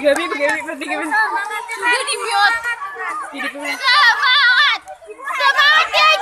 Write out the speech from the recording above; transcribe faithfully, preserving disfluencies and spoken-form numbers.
Gabi, gabi, gabi, gabi. Sudah di mute. Hindi ko. Selamat. Semangat ya